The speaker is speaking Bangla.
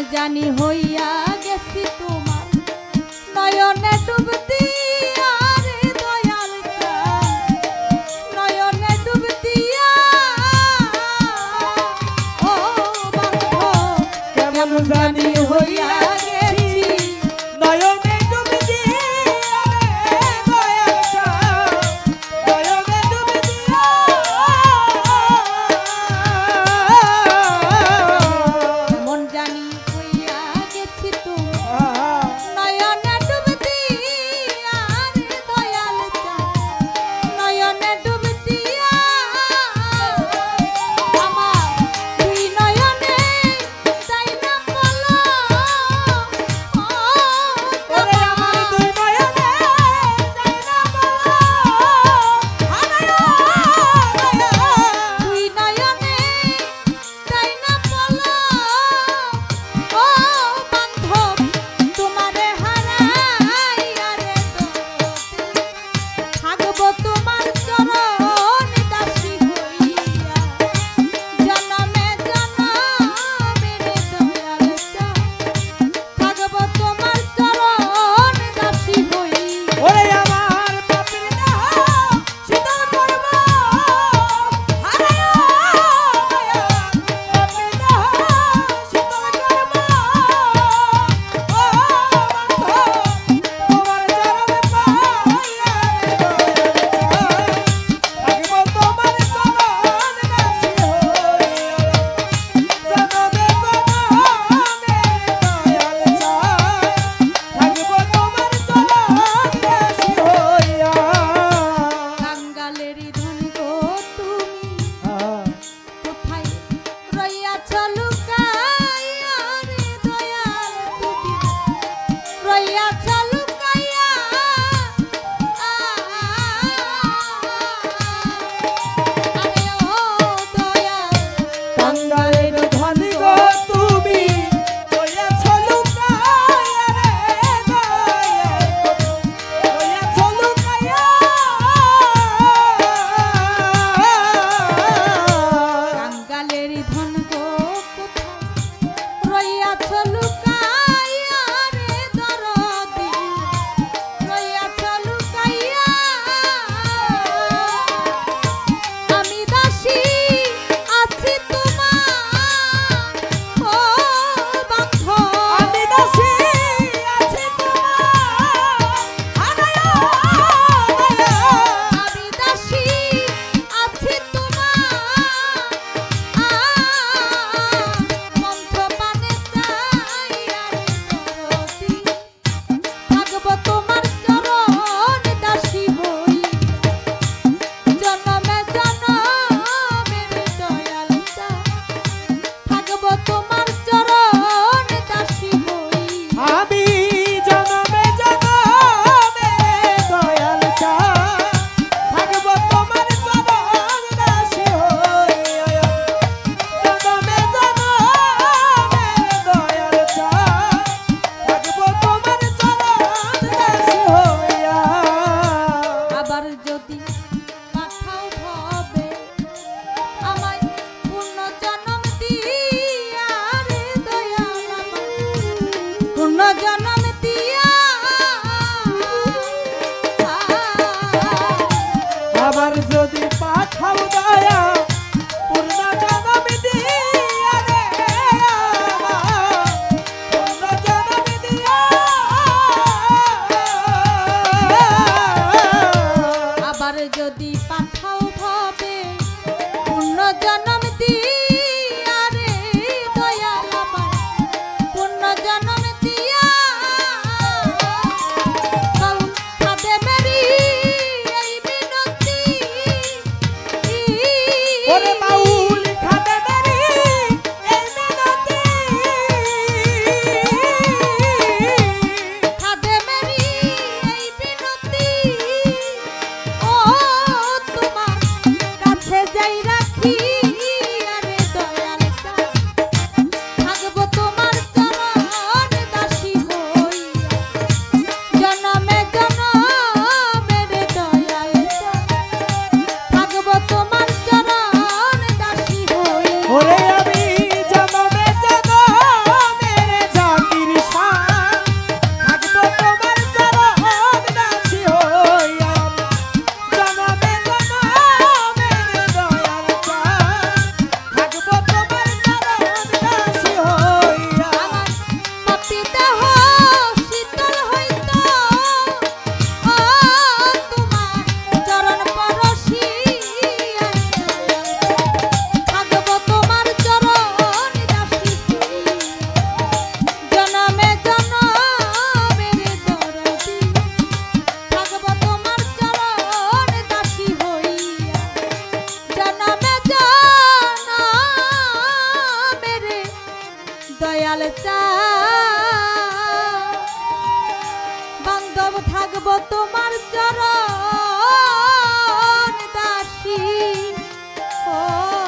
জানি হইয়া গেছি তোমার নয়নে ডুব দিয়া রে দয়াল নয়নে ডুব দিয়া ও বন্ধু কেমন জানি হইয়া গেছি নয়নে ডুব দিয়া রে দয়াল নয়নে ডুব দিয়া মন জানি হইয়া গেছি তোমার নয়নে ডুব দিয়া রে দয়াল নয়নে ডুব দিয়া আমার দুই নয়নে তাই না বলো ওরে আমার দুই নয়নে তাই না বলো দুই নয়নে তাই না বলো ও বান্ধব তোমারে হারাইয়া রে থাকবো তোমার চরণে দাসী হইয়া জনমে জনমে রে দয়াল থাকবো তোমার চরণে দাসী হইয়া ওরে আমার পাপের দেহ শীতল করব হারায় পাপের দেহ শীতল করব ও বন্ধু তোমার চরণে পাইয়া থাকবো তোমার চরণে দাসী হইয়া জনমে জনমে দয়াল থাকবো তোমার চরণে দাসী হইয়া কাঙ্গালেরই ধন গো তুমি কোথায় রইয়াছ লুকাইয়া রে দয়াল তুমি রইয়াছ লুকাইয়া আরে ও দয়াল কাঙ্গালের ধন গো তুমি রইয়াছ লুকাইয়া রে দয়াল রইয়াছ লুকাইয়া কাঙ্গালেরই ধন গো কোথায় রইয়াছ লুকাইয়া রে দরদি দয়াল চা বান্ধব থাকবো তোমার চরণ দাসী ও